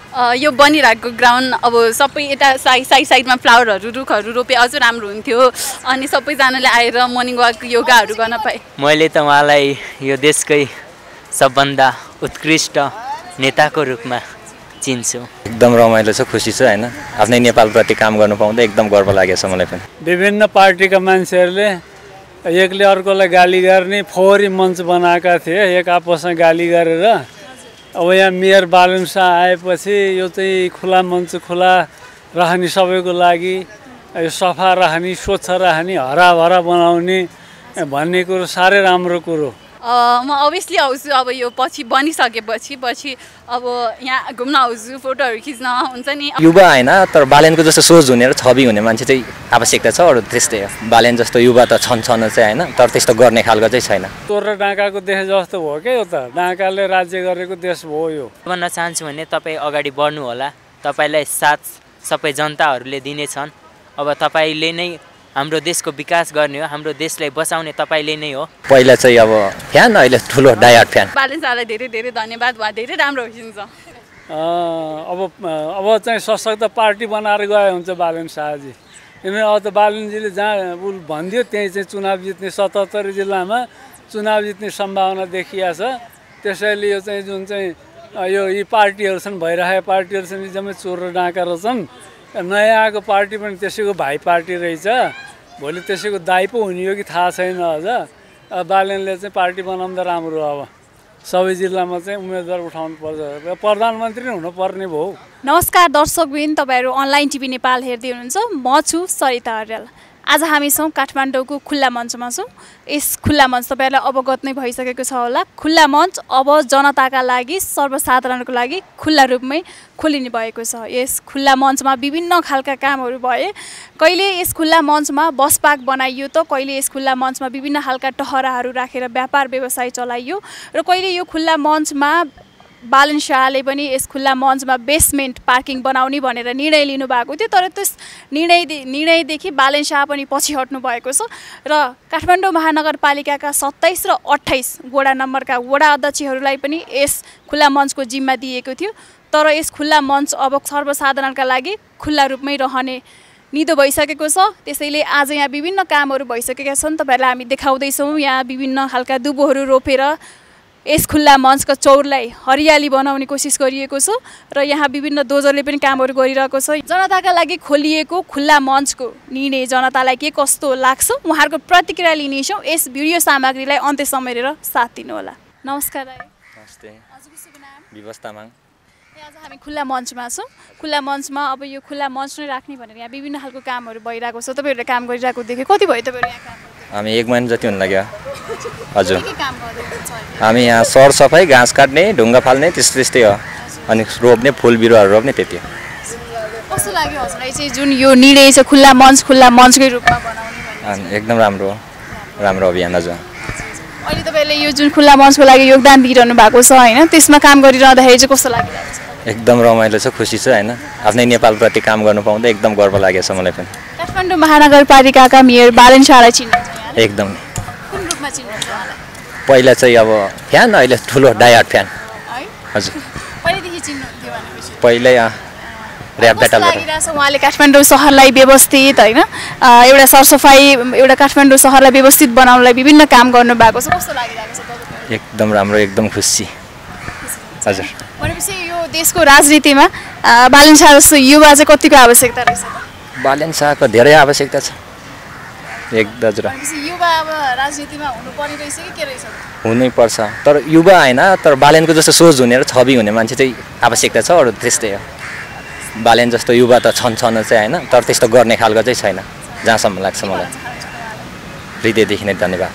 यो बनिरहेको ग्राउन्ड अब सबै यता साइडमा फ्लावरहरू रुखहरू रोपे अझ राम्रो हुन्थ्यो अनि सबैजनाले आएर मर्निङ वाक योगाहरू गर्न पाए। मैले त उहाँलाई यो देशकै सबभन्दा उत्कृष्ट नेताको रूपमा चिन्छु। एकदम रमाइलो छ, खुसी छ हैन, आफ्नै नेपालप्रति काम गर्नु पाउँदा एकदम गर्व लागेछ मलाई पनि। विभिन्न पार्टीका मान्छेहरूले एकले अर्कोलाई गाली गर्ने फोहोरी मञ्च बनाएका थिए, एक आपसमा गाली गरेर। अब यहाँ मेयर बालन शाह आएपछि यो चाहिँ खुला मञ्च, खुला राख्ने सबैको लागि, यो सफा राख्ने, स्वच्छ राख्ने, हराभरा बनाउने भन्ने कुरो साह्रै राम्रो कुरो। म अभियसली आउँछु अब यो पछि बनिसकेपछि अब यहाँ घुम्न आउँछु, फोटोहरू खिच्न हुन्छ नि। युवा हैन, तर बालेनको जस्तो सोच हुने र छवि हुने मान्छे चाहिँ आवश्यकता छ। अरू त्यस्तै हो, बालेन जस्तो युवा त छन् चाहिँ हैन, तर त्यस्तो गर्ने खालको चाहिँ छैन। चोर र डाँकाको देश जस्तो भयो क्या, यो त डाँकाले राज्य गरेको देश भयो यो। भन्न चाहन्छु भने तपाईँ अगाडि बढ्नु होला, तपाईँलाई साथ सबै जनताहरूले दिनेछन्। अब तपाईँले नै हाम्रो देशको विकास गर्ने हो, हाम्रो देशलाई बचाउने तपाईँले नै हो। पहिला चाहिँ अब फ्यान, अहिले ठुलो डायहार्ड फ्यान। बालन शाहलाई धेरै धेरै धन्यवाद, उहाँ धेरै राम्रो होइन्छ। अब चाहिँ सशक्त पार्टी बनाएर गए हुन्छ बालन शाहजी, किनभने अब त बालनजीले जहाँ भनिदियो त्यहीँ चाहिँ चुनाव जित्ने, 77 जिल्लामा चुनाव जित्ने सम्भावना देखिया छ। त्यसैले यो चाहिँ जुन चाहिँ यी पार्टीहरू छन्, भइरहेका पार्टीहरू छन्, जम्मै चोर र डाँका रहेछन्। नयाँ आएको पार्टी पनि त्यसैको भाइ पार्टी रहेछ, भोलि त्यसैको दाइ पो हुने हो कि थाहा छैन। अझ बालनले चाहिँ पार्टी बनाउँदा राम्रो, अब सबै जिल्लामा चाहिँ उम्मेदवार उठाउनु पर्छ, प्रधानमन्त्री नै हुनुपर्ने भयो। नमस्कार दर्शकवृन्द, तपाईँहरू अनलाइन टिभी नेपाल हेर्दै हुनुहुन्छ। म छु सरिता अर्याल। आज हामी छौँ काठमाडौँको खुल्ला मञ्चमा छौँ। यस खुल्ला मञ्च तपाईँहरूलाई अवगत नै भइसकेको छ होला। खुल्ला मञ्च अब जनताका लागि, सर्वसाधारणको लागि खुल्ला रूपमै खोलिने भएको छ। यस खुल्ला मञ्चमा विभिन्न खालका कामहरू भए। कहिले यस खुल्ला मञ्चमा बस पार्क बनाइयो त कहिले यस खुल्ला मञ्चमा विभिन्न खालका टहराहरू राखेर व्यापार व्यवसाय चलाइयो र कहिले यो खुल्ला मञ्चमा बालन शाहले पनि यस खुल्ला मञ्चमा बेसमेन्ट पार्किङ बनाउने भनेर निर्णय लिनुभएको थियो। तर त्यस निर्णयदेखि बालन शाह पनि पछि हट्नु भएको छ र काठमाडौँ महानगरपालिकाका 27 र 28 वडा नम्बरका वडा अध्यक्षहरूलाई पनि यस खुल्ला मञ्चको जिम्मा दिएको थियो। तर यस खुल्ला मञ्च अब सर्वसाधारणका लागि खुल्ला रूपमै रहने निदो भइसकेको छ। त्यसैले आज यहाँ विभिन्न कामहरू भइसकेका छन्, तपाईँहरूलाई हामी देखाउँदैछौँ। यहाँ विभिन्न खालका दुबोहरू रोपेर यस खुल्ला मञ्चको चौरलाई हरियाली बनाउने कोसिस गरिएको छ र यहाँ विभिन्न डोजरले पनि कामहरू गरिरहेको छ। जनताका लागि खोलिएको खुल्ला मञ्चको निर्णय जनतालाई के कस्तो लाग्छ, उहाँहरूको प्रतिक्रिया लिनेछौँ। यस भिडियो सामग्रीलाई अन्त्यसम्म हेरेर साथ दिनुहोला। नमस्कार दाइ। नमस्ते। हजुरको शुभ नाम? विवश तामाङ। आज हामी खुल्ला मञ्चमा छौँ। खुल्ला मञ्चमा अब यो खुल्ला मञ्च नै राख्ने भनेर यहाँ विभिन्न खालको कामहरू भइरहेको छ। तपाईँहरूले काम गरिरहेको देखेँ, कति भयो तपाईँहरू यहाँ काम? हामी 1 महिना जति हुन लाग्यो। हजुर, हामी यहाँ सरसफाइ, घाँस काट्ने, ढुङ्गा फाल्ने त्यस्तै हो, अनि रोप्ने, फुल बिरुवाहरू रोप्ने, त्यति हो। कस्तो लाग्यो हजुरलाई चाहिँ जुन यो निर्णय छ खुल्ला मञ्चकै रूपमा बनाउने? एकदम राम्रो अभियान। हजुर, अहिले तपाईँले यो जुन खुल्ला मञ्चको लागि योगदान दिइरहनु भएको छ होइन, त्यसमा काम गरिरहँदाखेरि चाहिँ कस्तो लागिरहेको छ? एकदम रमाइलो छ, खुसी छ हैन, आफ्नै नेपालप्रति काम गर्नु पाउँदा एकदम गर्व लागेछ मलाई पनि। काठमाडौँ महानगरपालिकाका मेयर बालन शाहलाई चिन्नुहुन्छ? एकदम। कुन रूपमा चिन्नुहुन्छ उहाँलाई? पहिला चाहिँ अब फ्यान, अहिले ठुलो डायहार्ड फ्यान। हजुर, पहिलेदेखि चिन्नुहुन्थ्यो भनेपछि? पहिल्यै ऱ्याप ब्याटलबाट लागिरहेछ उहाँले काठमाडौँ सहरलाई व्यवस्थित होइन, एउटा सरसफाइ, एउटा काठमाडौँ सहरलाई व्यवस्थित बनाउनलाई विभिन्न काम गर्नुभएको छ। कस्तो लागिरहेको छ तपाईँलाई? एकदम राम्रो, एकदम खुसी। हजुर, भनेपछि यो देशको राजनीतिमा बालन शाह जस्तो युवा चाहिँ कतिको आवश्यकता रहेछ? बालन शाहको धेरै आवश्यकता छ। हजुर, युवा अब राजनीतिमा हुनुपर्ने रहेछ कि के रहेछ? हुनै पर्छ, तर युवा हैन, तर बालेनको जस्तो सोच हुने र छवि हुने मान्छे चाहिँ आवश्यकता छ। अरू त्यस्तै हो, बालेन जस्तो युवा त छन् चाहिँ हैन, तर त्यस्तो गर्ने खालको चाहिँ छैन, जहाँसम्म लाग्छ मलाई। हृदयदेखि नै धन्यवाद।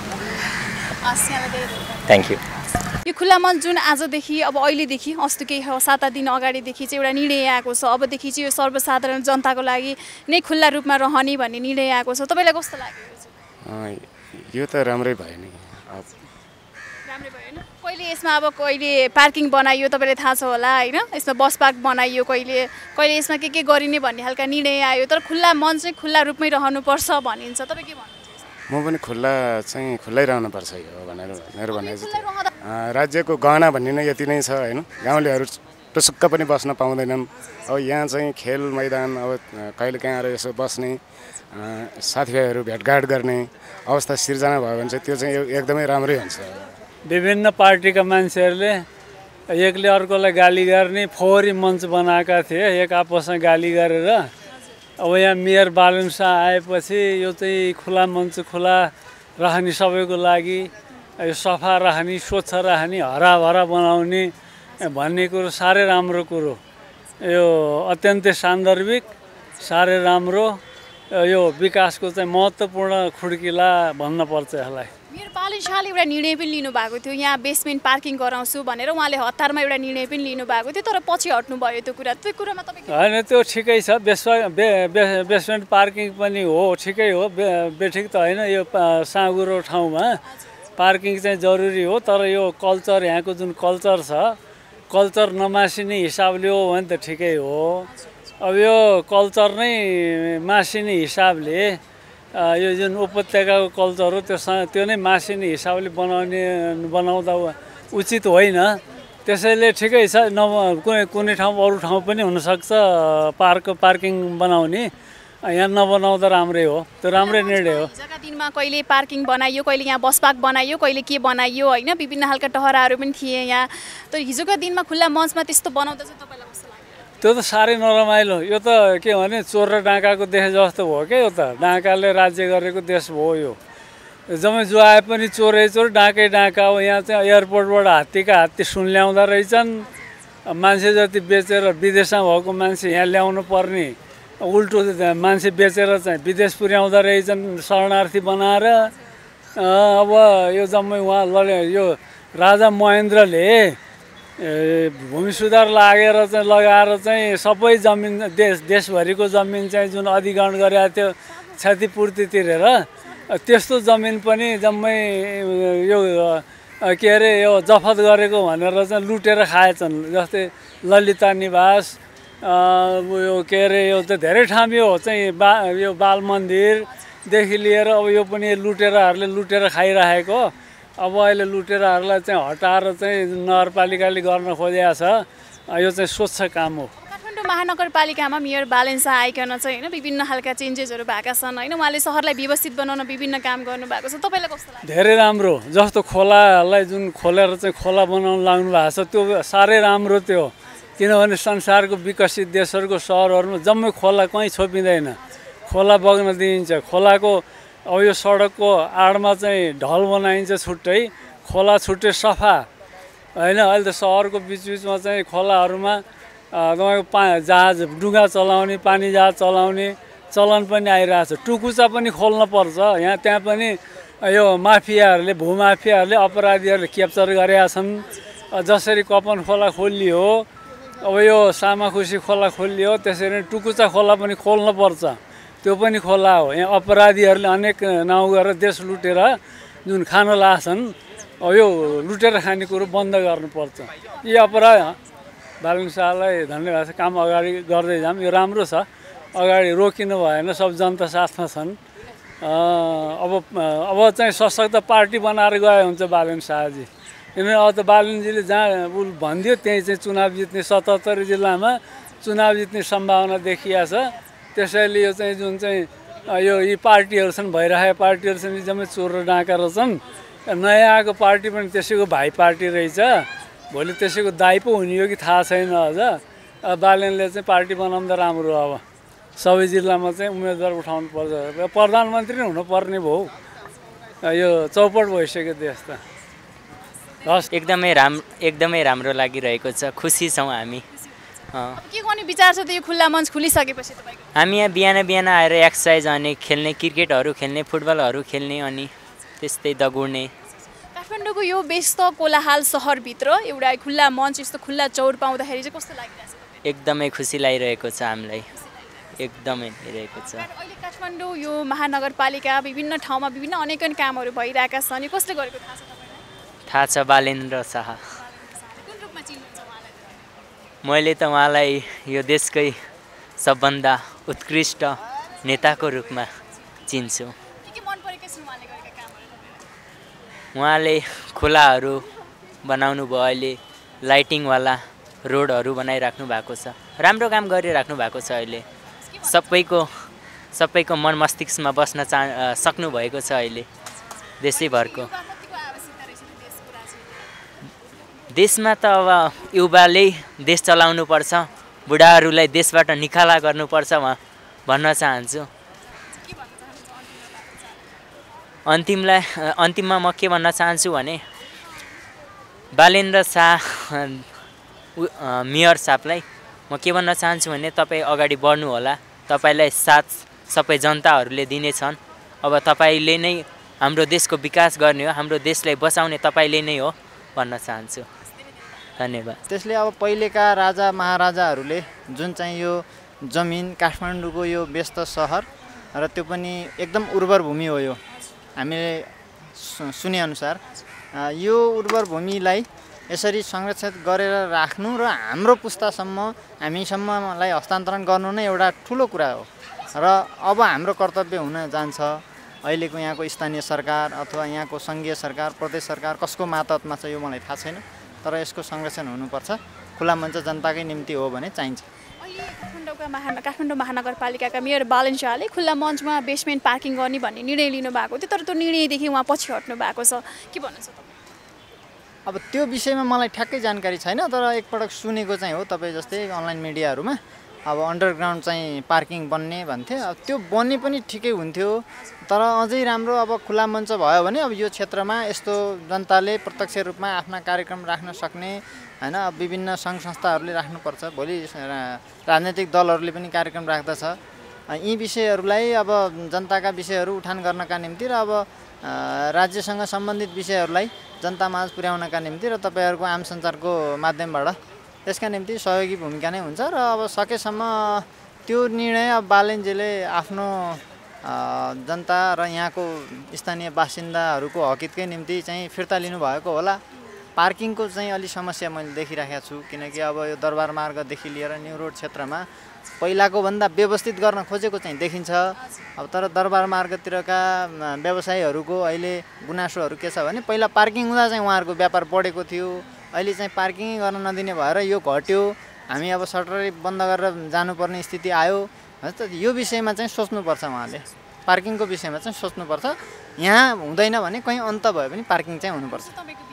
Thank you. यो खुल्ला मञ्च जुन आजदेखि अब अहिलेदेखि अस्ति केही 7 दिन अगाडिदेखि चाहिँ एउटा निर्णय आएको छ, अबदेखि चाहिँ यो सर्वसाधारण जनताको लागि नै खुल्ला रूपमा रहने भन्ने निर्णय आएको छ। तपाईँलाई कस्तो लाग्यो? यो त राम्रै भयो नि। राम्रै भयो हैन? कहिले यसमा अब कहिले पार्किङ बनाइयो तपाईँलाई थाहा छ होला होइन, यसमा बस पार्क बनाइयो, कहिले यसमा के गरिने भन्ने खालका निर्णय आयो। तर खुल्ला मञ्च चाहिँ खुल्ला रूपमै रहनुपर्छ भनिन्छ, तपाईँ के भन्नुहुन्छ? म पनि खुल्लै रहनुपर्छ यो भनेर मेरो भनाइ चाहिँ। राज्यको गहना भन्ने नै यति नै छ होइन, गाउँलेहरू टुसुक्क पनि बस्न पाउँदैनन्। अब यहाँ चाहिँ खेल मैदान अब कहिलेकाहीँ आएर यसो बस्ने साथीभाइहरू भेटघाट गर्ने अवस्था सिर्जना भयो भने चाहिँ त्यो चाहिँ एकदमै राम्रै हुन्छ। विभिन्न पार्टीका मान्छेहरूले एकले अर्कोलाई गाली गर्ने फोहोरी मञ्च बनाएका थिए, एक आपसमा गाली गरेर। अब यहाँ मेयर बालन शाह आएपछि यो चाहिँ खुला मञ्च, खुला राख्ने सबैको लागि, यो सफा राख्ने, स्वच्छ राख्ने, हराभरा बनाउने भन्ने कुरो साह्रै राम्रो कुरो। यो अत्यन्तै सान्दर्भिक, साह्रै राम्रो, यो विकासको चाहिँ महत्त्वपूर्ण खुड्किला भन्नुपर्छ यसलाई। मेयर बालन शाहले एउटा निर्णय पनि लिनुभएको थियो, यहाँ बेसमेन्ट पार्किङ गराउँछु भनेर उहाँले हतारमा एउटा निर्णय पनि लिनुभएको थियो, तर पछि हट्नुभयो त्यो कुरा। त्यो कुरामा तपाईँ होइन, त्यो ठिकै छ। बेसमेन्ट पार्किङ पनि हो, ठिकै हो, बेठिक त होइन। यो साँगुरो ठाउँमा पार्किङ चाहिँ जरुरी हो, तर यो कल्चर, यहाँको जुन कल्चर छ, कल्चर नमासिने हिसाबले हो भने त ठिकै हो। अब यो कल्चर नै मासिने हिसाबले, यो जुन उपत्यकाको कल्चर हो त्यो नै मासिने हिसाबले बनाउँदा उचित होइन। त्यसैले ठिकै छ, कुनै ठाउँ अरू ठाउँ पनि हुनसक्छ पार्किङ बनाउने, यहाँ नबनाउँदा राम्रै हो। त्यो राम्रै निर्णय हो। हिजोका दिनमा कहिले पार्किङ बनाइयो, कहिले यहाँ बस पार्क बनाइयो, कहिले के बनाइयो होइन, विभिन्न खालका टहराहरू पनि थिए यहाँ। तर हिजोका दिनमा खुल्ला मञ्चमा त्यस्तो बनाउँदा चाहिँ तपाईँलाई कस्तो लाग्यो? त्यो त साह्रै नरमाइलो। यो त के भने चोर र डाँकाको देश जस्तो भयो क्या। यो त डाँकाले राज्य गरेको देश भयो यो। जम्मै जो आए पनि चोरै चोर, डाँकै डाँका हो। यहाँ चाहिँ एयरपोर्टबाट हात्तीका हात्ती सुन ल्याउँदा रहेछन्। मान्छे जति बेचेर विदेशमा भएको मान्छे यहाँ ल्याउनु पर्ने, उल्टो मान्छे बेचेर चाहिँ विदेश पुर्याउँदा रहेछन् शरणार्थी बनाएर। अब यो जम्मै उहाँ यो राजा महेन्द्रले भूमि सुधार लगाएर चाहिँ सबै जमिन देशभरिको जमिन चाहिँ जुन अधिग्रहण गरेका थियो क्षतिपूर्ति तिरेर, त्यस्तो जमिन पनि जम्मै यो के अरे यो जफत गरेको भनेर चाहिँ लुटेर खाएछन्। जस्तै ललिता निवास, यो के अरे यो त धेरै ठाउँ यो चाहिँ यो बाल मन्दिरदेखि लिएर अब यो पनि लुटेर खाइरहेको। अब अहिले लुटेराहरूलाई चाहिँ हटाएर चाहिँ नगरपालिकाले गर्न खोजेको छ। यो चाहिँ स्वच्छ काम हो। काठमाडौँ महानगरपालिकामा मेयर बालन शाह आइकन चाहिँ होइन विभिन्न खालका चेन्जेसहरू भएका छन् होइन। उहाँले सहरलाई व्यवस्थित बनाउन विभिन्न काम गर्नुभएको छ। तपाईँलाई कस्तो लाग्छ? धेरै राम्रो। जस्तो खोलालाई जुन खोलेर चाहिँ खोला बनाउन लाग्नु भएको छ, त्यो साह्रै राम्रो त्यो। किनभने संसारको विकसित देशहरूको सहरहरूमा जम्मै खोला कहीँ छोपिँदैन, खोला बग्न दिइन्छ। खोलाको अब यो सडकको आडमा चाहिँ ढल बनाइन्छ छुट्टै, खोला छुट्टै सफा होइन। अहिले त सहरको बिचबिचमा चाहिँ खोलाहरूमा तपाईँको जहाज डुङ्गा चलाउने, पानी जहाज चलाउने चलन पनि आइरहेछ। टुकुचा पनि खोल्न पर्छ यहाँ। त्यहाँ पनि यो माफियाहरूले, भूमाफियाहरूले, अपराधीहरूले क्याप्चर गरेका छन्। जसरी कपन खोला खोलियो, अब यो सामाखुसी खोला खोलियो, त्यसरी टुकुचा खोला पनि खोल्न पर्छ। त्यो पनि खोला हो। यहाँ अपराधीहरूले अनेक नाउँ गरेर देश लुटेर जुन खान लाग्छन्, अब यो लुटेर खाने कुरो बन्द गर्नुपर्छ। यी अपराध बालन शाहलाई धन्यवाद छ। काम अगाडि गर्दै जाऊँ, यो राम्रो छ। अगाडि रोकिनु भएन, सब जनता साथमा छन्। अब चाहिँ सशक्त पार्टी बनाएर गए हुन्छ बालन शाहजी। किनभने अब त बालनजीले जहाँ भनिदियो त्यहीँ चाहिँ चुनाव जित्ने, 77 जिल्लामा चुनाव जित्ने सम्भावना देखिया छ। त्यसैले यो चाहिँ जुन चाहिँ यी पार्टीहरू छन्, भइरहेका पार्टीहरू छन्, जम्मै चोर र डाँका रहेछन्। नयाँ आएको पार्टी पनि त्यसैको भाइ पार्टी रहेछ। भोलि त्यसैको दाइ पो हुने हो कि थाहा छैन अझ। बालनले चाहिँ पार्टी बनाउँदा राम्रो हो। अब सबै जिल्लामा चाहिँ उम्मेदवार उठाउनु पर्छ। प्रधानमन्त्री नै हुनुपर्ने भयो। यो चौपट भइसक्यो देश त। एकदमै राम्रो लागिरहेको छ। खुसी छौँ हामी। के गर्ने विचार छ त यो खुल्ला मञ्च खुलिसकेपछि तपाईँको? हामी यहाँ बिहान आएर एक्सर्साइज अनि खेल्ने, क्रिकेटहरू खेल्ने, फुटबलहरू खेल्ने, अनि त्यस्तै दगुर्ने। काठमाडौँको यो व्यस्त कोलाहाल सहरभित्र एउटा खुल्ला मञ्च, यस्तो खुल्ला चौर पाउँदाखेरि चाहिँ कस्तो लागिरहेछ? एकदमै खुसी लागिरहेको छ हामीलाई, एकदमै लागिरहेको छ। अहिले काठमाडौँ यो महानगरपालिका विभिन्न ठाउँमा विभिन्न अनेक कामहरू भइरहेका छन्। यो कसले गरेको थाहा छ तपाईँलाई? थाहा छ, बालेन्द्र शाह। कुन रूपमा चिन्नुहुन्छ उहाँलाई? मैले त उहाँलाई यो देशकै सबभन्दा उत्कृष्ट नेताको रूपमा चिन्छु। के मन परेको छ उहाँले गरेका कामहरू? उहाँले खोलाहरू बनाउनु भयो, अहिले लाइटिङवाला रोडहरू बनाइराख्नु भएको छ, राम्रो काम गरिराख्नु भएको छ। अहिले सबैको मन मस्तिष्कमा बस्न सक्नु भएको छ। अहिले देशैभरको देशमा त अब युवाले देश चलाउनु पर्छ, बुढाहरूलाई देशबाट निकाला गर्नुपर्छ भन्न चाहन्छु। अन्तिममा म के भन्न चाहन्छु भने बालेन र शाह मेयर साहबलाई म के भन्न चाहन्छु भने तपाईँ अगाडि बढ्नु होला, तपाईँलाई साथ सबै जनताहरूले दिनेछन्। अब तपाईँले नै हाम्रो देशको विकास गर्ने हो, हाम्रो देशलाई बचाउने तपाईँले नै हो भन्न चाहन्छु। धन्यवाद। त्यसले अब पहिलेका राजा महाराजाहरूले जुन चाहिँ यो जमिन काठमाडौँको यो व्यस्त सहर र त्यो पनि एकदम उर्वर भूमि हो, यो हामीले सुनेअनुसार यो उर्वर भूमिलाई यसरी संरक्षित गरेर राख्नु र हाम्रो पुस्तासम्म हामीसम्मलाई हस्तान्तरण गर्नु नै एउटा ठुलो कुरा हो र अब हाम्रो कर्तव्य हुन जान्छ। अहिलेको यहाँको स्थानीय सरकार अथवा यहाँको सङ्घीय सरकार, प्रदेश सरकार कसको मातहतमा छ यो मलाई थाहा छैन, तर यसको संरक्षण हुनुपर्छ। खुला मञ्च जनताकै निम्ति हो भने चाहिन्छ। काठमाडौँ महानगरपालिकाका मेयर बालन शाहले खुल्ला मञ्चमा बेसमेन्ट पार्किङ गर्ने भन्ने निर्णय लिनुभएको थियो, तर त्यो निर्णयदेखि उहाँ पछि हट्नु भएको छ, के भन्नुहुन्छ तपाईँ? अब त्यो विषयमा मलाई ठ्याक्कै जानकारी छैन, तर एकपटक सुनेको चाहिँ हो तपाईँ जस्तै अनलाइन मिडियाहरूमा अब अन्डरग्राउन्ड चाहिँ पार्किङ बन्ने भन्थे। अब त्यो बन्ने पनि ठिकै हुन्थ्यो, तर अझै राम्रो अब खुला मञ्च भयो भने अब यो क्षेत्रमा यस्तो जनताले प्रत्यक्ष रूपमा आफ्ना कार्यक्रम राख्न सक्ने हैन, अब विभिन्न सङ्घ संस्थाहरूले राख्नुपर्छ, भोलि राजनैतिक दलहरूले पनि कार्यक्रम राख्दछ। यी विषयहरूलाई अब जनताका विषयहरू उठान गर्नका निम्ति र अब राज्यसँग सम्बन्धित विषयहरूलाई जनतामाझ पुर्याउनका निम्ति र तपाईँहरूको आम सञ्चारको माध्यमबाट त्यसका निम्ति सहयोगी भूमिका नै हुन्छ र अब सकेसम्म त्यो निर्णय अब बालेनजीले आफ्नो जनता र यहाँको स्थानीय बासिन्दाहरूको हकितकै निम्ति चाहिँ फिर्ता लिनुभएको होला। पार्किङको चाहिँ अलि समस्या मैले देखिरहेको छु, किनकि अब यो दरबार मार्गदेखि लिएर न्यू रोड क्षेत्रमा पहिलाको भन्दा व्यवस्थित गर्न खोजेको चाहिँ देखिन्छ। अब तर दरबार मार्गतिरका व्यवसायीहरूको अहिले गुनासोहरू के छ भने पहिला पार्किङ हुँदा चाहिँ उहाँहरूको व्यापार बढेको थियो, अहिले चाहिँ पार्किङै गर्न नदिने भएर यो घट्यो, हामी अब सटरै बन्द गरेर जानुपर्ने स्थिति आयो। यो विषयमा चाहिँ सोच्नुपर्छ, उहाँले पार्किङको विषयमा चाहिँ सोच्नुपर्छ। यहाँ हुँदैन भने कहीँ अन्त भयो भने पार्किङ चाहिँ हुनुपर्छ।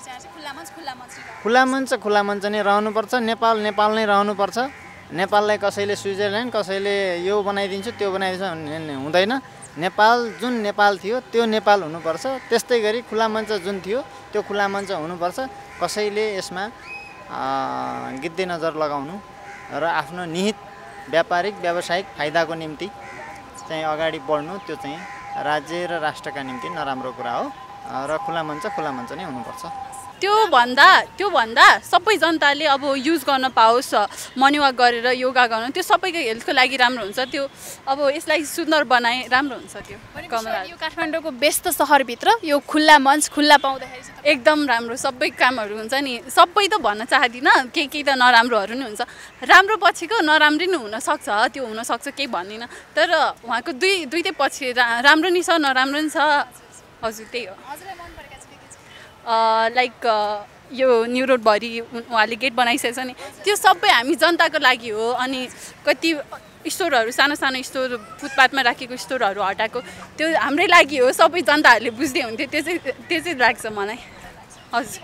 खुला मञ्च नै रहनुपर्छ। नेपाल नै रहनुपर्छ। नेपाललाई कसैले स्विजरल्यान्ड कसैले यो बनाइदिन्छु त्यो बनाइदिन्छु भन्ने हुँदैन। नेपाल जुन नेपाल थियो त्यो नेपाल हुनुपर्छ। त्यस्तै गरी खुला मञ्च जुन थियो त्यो खुला मञ्च हुनुपर्छ। कसैले यसमा गिद्धे नजर लगाउनु र आफ्नो निहित व्यापारिक व्यावसायिक फाइदाको निम्ति चाहिँ अगाडि बढ्नु त्यो चाहिँ राज्य र राष्ट्रका निम्ति नराम्रो कुरा हो र खुला मञ्च नै हुनुपर्छ। त्यो भन्दा सबै जनताले अब युज गर्न पाओस्, मर्निङ वाक गरेर योगा गर्नु, त्यो सबैको हेल्थको लागि राम्रो हुन्छ। त्यो अब यसलाई सुन्दर बनाए राम्रो हुन्छ। त्यो यो काठमाडौँको व्यस्त सहरभित्र यो खुल्ला मञ्च खुल्ला पाउँदाखेरि एकदम राम्रो सबै कामहरू हुन्छ नि। सबै त भन्न चाहदिनँ, केही त नराम्रोहरू नि हुन्छ, राम्रो पछिको नराम्रो नि हुनसक्छ, त्यो हुनसक्छ केही भन्दिनँ, तर उहाँको दुइटै पछि राम्रो नि छ नराम्रो नि छ। हजुर त्यही हो। लाइक यो न्यू रोडभरि उहाँले गेट बनाइसकेको छ नि, त्यो सबै हामी जनताको लागि हो। अनि कति स्टोरहरू सानो स्टोर फुटपाथमा राखेको स्टोरहरू हटाएको त्यो हाम्रै लागि हो। सबै जनताहरूले बुझ्दै हुन्थ्यो, त्यो चाहिँ लाग्छ मलाई। हजुर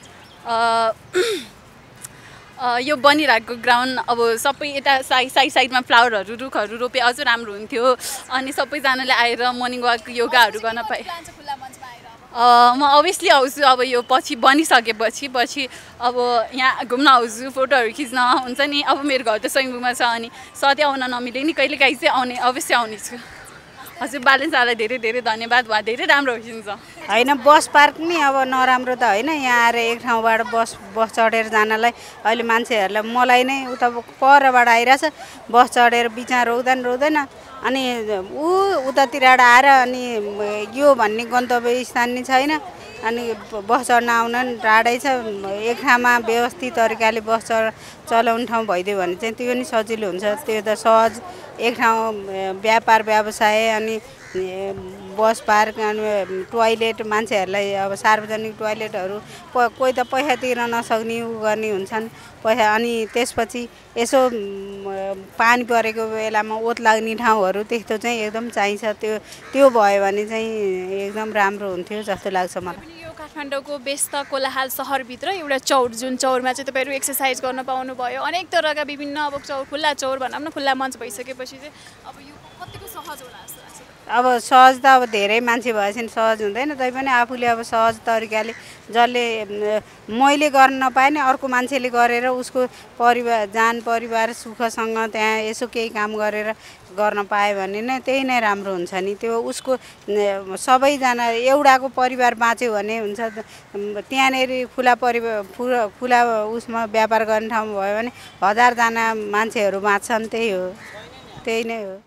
यो बनिरहेको ग्राउन्ड अब सबै यता साइडमा फ्लावरहरू रुखहरू रोपे अझ राम्रो हुन्थ्यो। अनि सबैजनाले आएर मर्निङ वाक योगाहरू गर्न पाए। म अभियसली आउँछु अब यो पछि बनिसकेपछि अब यहाँ घुम्न आउँछु, फोटोहरू खिच्न हुन्छ नि। अब मेरो घर त सैङबुङमा छ, अनि सधैँ आउन नमिले नि कहिले काहीँ चाहिँ अवश्य आउने छु। हजुर बालेन शाहलाई धेरै धेरै धन्यवाद, उहाँ धेरै राम्रो हुन्छ। होइन बस पार्क नि अब नराम्रो त होइन, यहाँ आएर एक ठाउँबाट बस चढेर जानलाई अहिले मान्छेहरूलाई मलाई नै उता परबाट आइरहेछ, बस चढेर बिचमा रोक्दैन अनि उतातिरबाट आएर अनि यो भन्ने गन्तव्य स्थान नि छैन, अनि बस चढ्न आउन टाढै छ। एक ठाउँमा व्यवस्थित तरिकाले बस चलाउने ठाउँ भइदियो भने चाहिँ त्यो नि सजिलो हुन्छ। त्यो त सहज एक ठाउँ व्यापार व्यवसाय अनि बस पार्क अनि टोयलेट मान्छेहरूलाई अब सार्वजनिक टोयलेटहरू कोही त पैसा तिर्न नसक्ने उ गर्ने हुन्छन् पैसा अनि त्यसपछि यसो पानी परेको बेलामा ओत लाग्ने ठाउँहरू त्यस्तो चाहिँ एकदम चाहिन्छ त्यो भयो भने चाहिँ एकदम राम्रो हुन्थ्यो जस्तो लाग्छ मलाई यो काठमाडौँको व्यस्त कोलाहाल सहरभित्र एउटा चौर जुन चौरमा चाहिँ तपाईँहरू एक्सर्साइज गर्न पाउनुभयो अनेक तरहका विभिन्न अब चौर खुल्ला चौर भनौँ न खुल्ला मञ्च भइसकेपछि चाहिँ अब यो कतिको सहज होला जस्तो लाग्छ अब सहज त अब धेरै मान्छे भएपछि सहज हुँदैन तैपनि आफूले अब सहज तरिकाले जसले मैले गर्न नपाएँ नि अर्को मान्छेले गरेर उसको परिवार सुखसँग त्यहाँ यसो केही काम गरेर गर्न पायो भने नै त्यही नै राम्रो हुन्छ नि त्यो उसको सबैजना एउटाको परिवार बाँच्यो भने हुन्छ त्यहाँनिर खुला उसमा व्यापार गर्ने ठाउँ भयो भने 1000जना मान्छेहरू बाँच्छन् त्यही नै हो